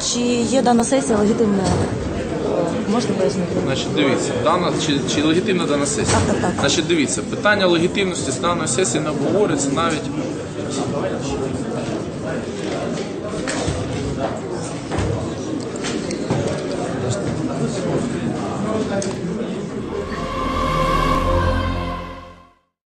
чи є дана сесія легітимною? Можете пояснити? Значить, дивіться, чи легітимна дана сесія? Так. Значить, дивіться, питання легітимності з даної сесії не обговорюється навіть.